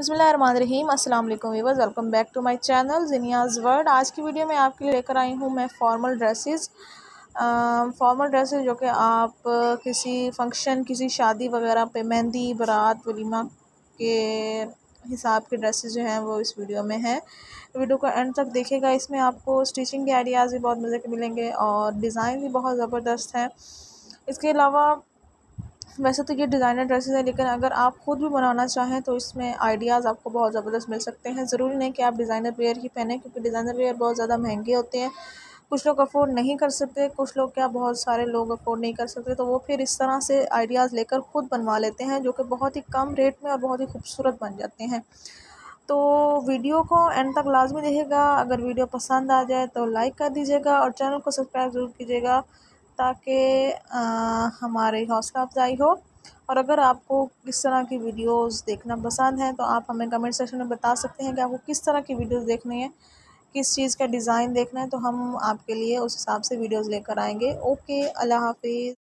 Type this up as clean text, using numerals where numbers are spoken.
बिस्मिल्लाहिर्रहमानिर्रहीम अस्सलाम वालेकुम viewers, welcome back to my channel Zinia's world. आज की वीडियो में आपके लिए लेकर आई हूँ मैं फॉर्मल ड्रेसेस जो कि आप किसी फंक्शन, किसी शादी वगैरह पे, मेहंदी, बारात, वलीमा के हिसाब के ड्रेसेस जो हैं वो इस वीडियो में हैं। वीडियो को एंड तक देखिएगा। इसमें आपको स्टिचिंग के आइडियाज़ भी बहुत मज़े के मिलेंगे और डिज़ाइन भी बहुत ज़बरदस्त हैं। इसके अलावा वैसे तो ये डिज़ाइनर ड्रेसेस है, लेकिन अगर आप ख़ुद भी बनाना चाहें तो इसमें आइडियाज़ आपको बहुत ज़बरदस्त मिल सकते हैं। ज़रूरी नहीं कि आप डिज़ाइनर वेयर ही पहने, क्योंकि डिज़ाइनर वेयर बहुत ज़्यादा महंगे होते हैं। कुछ लोग अफोर्ड नहीं कर सकते, कुछ लोग क्या बहुत सारे लोग अफोर्ड नहीं कर सकते, तो वो फिर इस तरह से आइडियाज़ लेकर ख़ुद बनवा लेते हैं, जो कि बहुत ही कम रेट में और बहुत ही खूबसूरत बन जाते हैं। तो वीडियो को एंड तक लाजमी देखिएगा। अगर वीडियो पसंद आ जाए तो लाइक कर दीजिएगा और चैनल को सब्सक्राइब ज़रूर कीजिएगा, ताकि हमारी हौसला अफजाई हो। और अगर आपको किस तरह की वीडियोस देखना पसंद है तो आप हमें कमेंट सेक्शन में बता सकते हैं कि आपको किस तरह की वीडियोस देखनी है, किस चीज़ का डिज़ाइन देखना है, तो हम आपके लिए उस हिसाब से वीडियोस लेकर आएंगे। ओके, अल्लाह हाफिज़।